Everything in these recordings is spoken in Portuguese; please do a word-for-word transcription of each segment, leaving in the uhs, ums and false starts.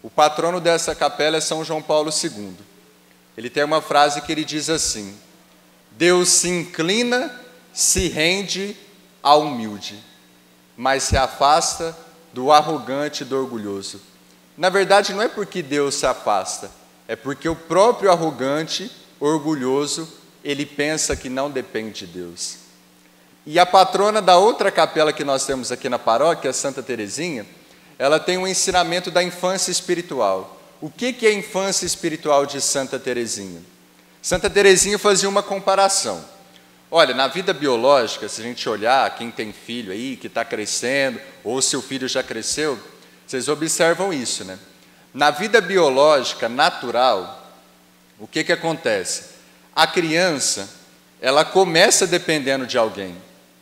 O patrono dessa capela é São João Paulo segundo. Ele tem uma frase que ele diz assim: Deus se inclina, se rende ao humilde, mas se afasta do arrogante e do orgulhoso. Na verdade, não é porque Deus se afasta, é porque o próprio arrogante, orgulhoso, ele pensa que não depende de Deus. E a patrona da outra capela que nós temos aqui na paróquia, Santa Teresinha, ela tem um ensinamento da infância espiritual. O que que é a infância espiritual de Santa Teresinha? Santa Teresinha fazia uma comparação. Olha, na vida biológica, se a gente olhar quem tem filho aí, que está crescendo, ou se o filho já cresceu, vocês observam isso, né? Na vida biológica, natural, o que que acontece? A criança, ela começa dependendo de alguém.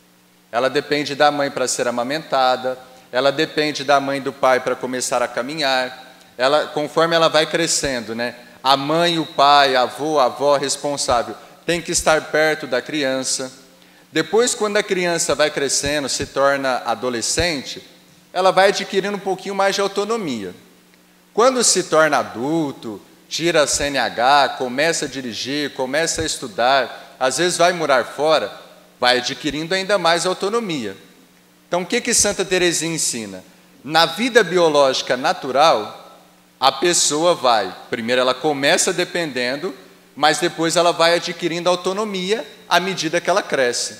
Ela depende da mãe para ser amamentada, ela depende da mãe e do pai para começar a caminhar. Ela, conforme ela vai crescendo, né? A mãe, o pai, a avô, a avó responsável tem que estar perto da criança. Depois, quando a criança vai crescendo, se torna adolescente, ela vai adquirindo um pouquinho mais de autonomia. Quando se torna adulto, tira a C N H, começa a dirigir, começa a estudar, às vezes vai morar fora, vai adquirindo ainda mais autonomia. Então, o que que Santa Teresinha ensina? Na vida biológica natural, a pessoa vai, primeiro ela começa dependendo, mas depois ela vai adquirindo autonomia à medida que ela cresce.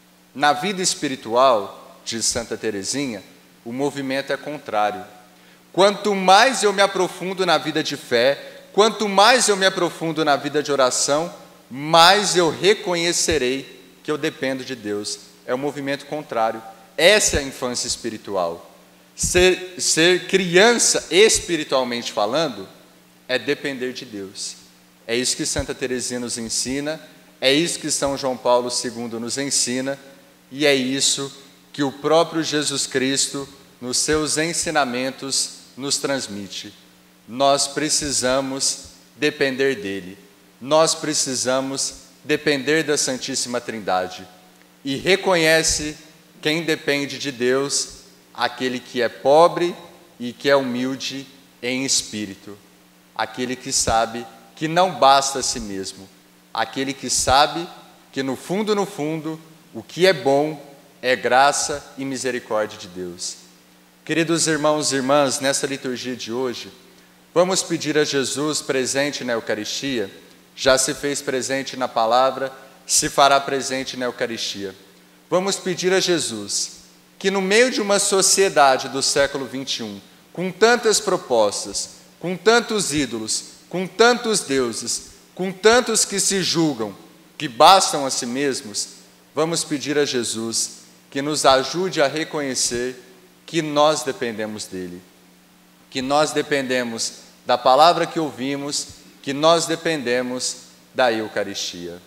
Na vida espiritual, diz Santa Teresinha, o movimento é contrário. Quanto mais eu me aprofundo na vida de fé, quanto mais eu me aprofundo na vida de oração, mais eu reconhecerei que eu dependo de Deus. É o movimento contrário. Essa é a infância espiritual. Ser, ser criança, espiritualmente falando, é depender de Deus. É isso que Santa Teresinha nos ensina, é isso que São João Paulo segundo nos ensina, e é isso que o próprio Jesus Cristo, nos seus ensinamentos, nos transmite. Nós precisamos depender dele. Nós precisamos depender da Santíssima Trindade. E reconhece quem depende de Deus, aquele que é pobre e que é humilde em espírito. Aquele que sabe que não basta a si mesmo. Aquele que sabe que no fundo, no fundo, o que é bom é graça e misericórdia de Deus. Queridos irmãos e irmãs, nessa liturgia de hoje, vamos pedir a Jesus presente na Eucaristia, já se fez presente na palavra, se fará presente na Eucaristia. Vamos pedir a Jesus que no meio de uma sociedade do século vinte e um, com tantas propostas, com tantos ídolos, com tantos deuses, com tantos que se julgam, que bastam a si mesmos, vamos pedir a Jesus que nos ajude a reconhecer que nós dependemos dele, que nós dependemos da palavra que ouvimos, que nós dependemos da Eucaristia.